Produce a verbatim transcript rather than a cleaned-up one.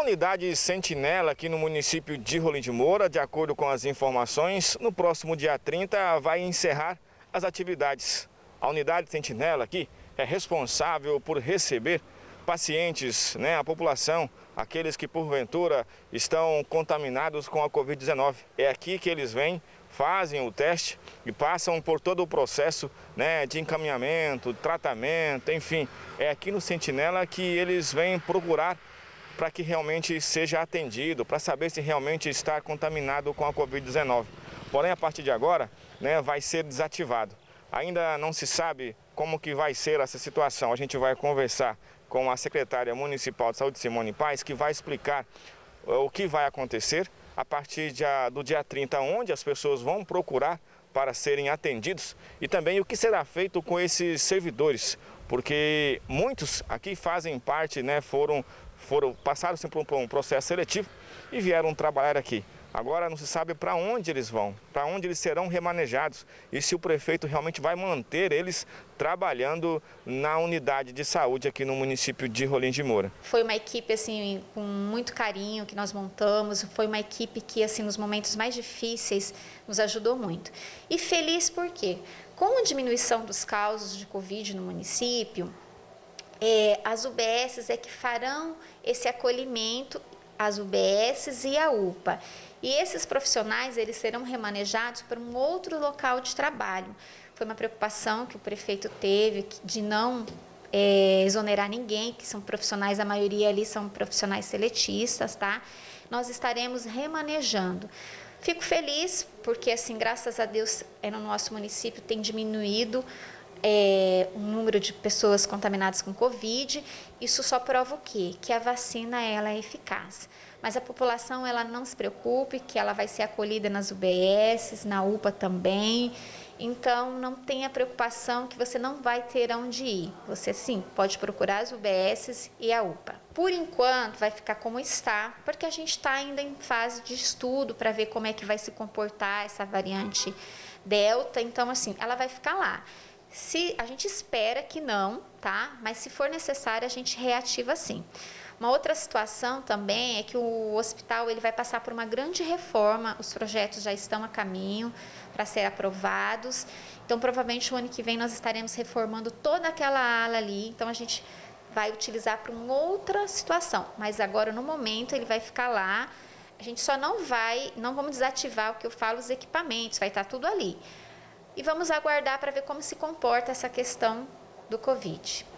unidade Sentinela aqui no município de Rolim de Moura, de acordo com as informações, no próximo dia trinta vai encerrar as atividades. A unidade Sentinela aqui é responsável por receber pacientes, né, a população, aqueles que porventura estão contaminados com a covid dezenove. É aqui que eles vêm, fazem o teste e passam por todo o processo, né, de encaminhamento, tratamento, enfim. É aqui no Sentinela que eles vêm procurar para que realmente seja atendido, para saber se realmente está contaminado com a covid dezenove. Porém, a partir de agora, né, vai ser desativado. Ainda não se sabe como que vai ser essa situação. A gente vai conversar com a secretária municipal de saúde, Simone Paes, que vai explicar o que vai acontecer a partir de, do dia trinta, onde as pessoas vão procurar para serem atendidos e também o que será feito com esses servidores, porque muitos aqui fazem parte, né, foram, foram passaram por um processo seletivo e vieram trabalhar aqui. Agora não se sabe para onde eles vão, para onde eles serão remanejados e se o prefeito realmente vai manter eles trabalhando na unidade de saúde aqui no município de Rolim de Moura. Foi uma equipe assim com muito carinho que nós montamos, foi uma equipe que assim nos momentos mais difíceis nos ajudou muito. E feliz por quê? Com a diminuição dos casos de Covid no município, é, as U B Ss é que farão esse acolhimento, as U B Ss e a U P A. E esses profissionais, eles serão remanejados para um outro local de trabalho. Foi uma preocupação que o prefeito teve de não é, exonerar ninguém, que são profissionais, a maioria ali são profissionais seletistas, tá? Nós estaremos remanejando. Fico feliz porque, assim, graças a Deus, é, no nosso município tem diminuído É, o número de pessoas contaminadas com Covid. Isso só prova o quê? Que a vacina ela é eficaz. Mas a população ela não se preocupe, que ela vai ser acolhida nas U B Ss, na U P A também. Então, não tenha preocupação que você não vai ter onde ir. Você, sim, pode procurar as U B Ss e a U P A. Por enquanto, vai ficar como está, porque a gente está ainda em fase de estudo para ver como é que vai se comportar essa variante Delta. Então, assim, ela vai ficar lá. Se, a gente espera que não, tá? Mas se for necessário, a gente reativa sim. Uma outra situação também é que o hospital ele vai passar por uma grande reforma, os projetos já estão a caminho para ser aprovados. Então, provavelmente, o ano que vem nós estaremos reformando toda aquela ala ali. Então, a gente vai utilizar para uma outra situação. Mas agora, no momento, ele vai ficar lá. A gente só não vai, não vamos desativar o que eu falo, os equipamentos, vai estar tudo ali. E vamos aguardar para ver como se comporta essa questão do Covid.